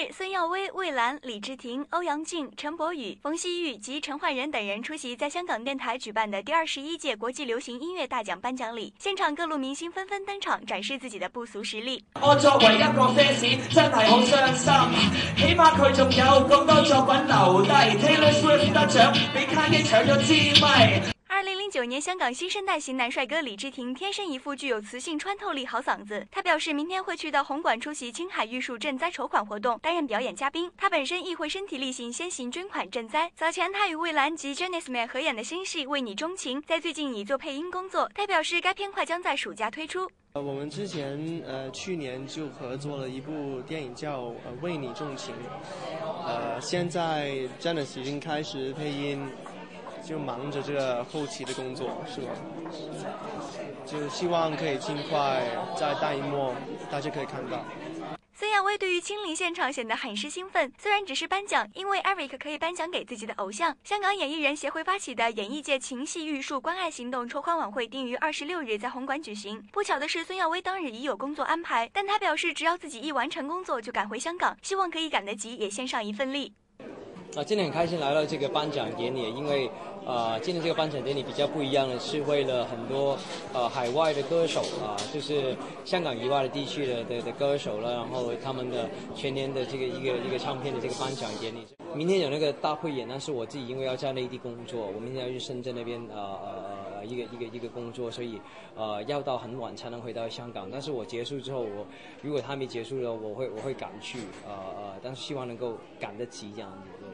孙耀威、魏兰、李治廷、欧阳靖、陈柏宇、冯曦玉及陈奂仁等人出席在香港电台举办的第21届國際流行音樂大獎頒獎禮，現場各路明星紛紛登場，展示自己的不俗實力。 我作為一個 fans 真係好傷心，起碼佢仲有咁多作品留低 ，Taylor Swift 得獎，俾 Kanye 搶咗支咪。 2009年，香港新生代型男帥哥李治廷天生一副具有磁性穿透力好嗓子。他表示，明天會去到紅館出席青海玉樹賑災籌款活動，擔任表演嘉賓。他本身亦會身體力行先行捐款賑災。早前，他與魏蘭及 Janice Man 合演的新戲《為你鍾情》，在最近已做配音工作。他表示，該片快將在暑假推出。 我們之前去年就合作了一部電影叫《為你鍾情》，現在 Janice 已經開始配音。就忙着這個後期的工作，是吧？就希望可以盡快在大熒幕大家可以看到。 孫耀威對於親臨現場顯得很是興奮，雖然只是頒獎，因為 Eric 可以頒獎給自己的偶像。香港演藝人協會發起的演藝界情繫玉樹關愛行動籌款晚會定於26日在紅館舉行。不巧的是，孫耀威當日已有工作安排，但他表示只要自己一完成工作就趕回香港，希望可以趕得及也獻上一份力。 今天很開心來到這個頒獎典禮，因為今天這個頒獎典禮比較不一樣的是為了很多海外的歌手就是香港以外的地區的歌手了，然後他們的全年的這個一個唱片的這個頒獎典禮。明天有那個大匯演，但是我自己因為要在內地工作，我明天要去深圳那邊一個工作，所以要到很晚才能回到香港。但是我結束之後，如果他沒結束了，我會趕去但是希望能夠趕得及這樣子。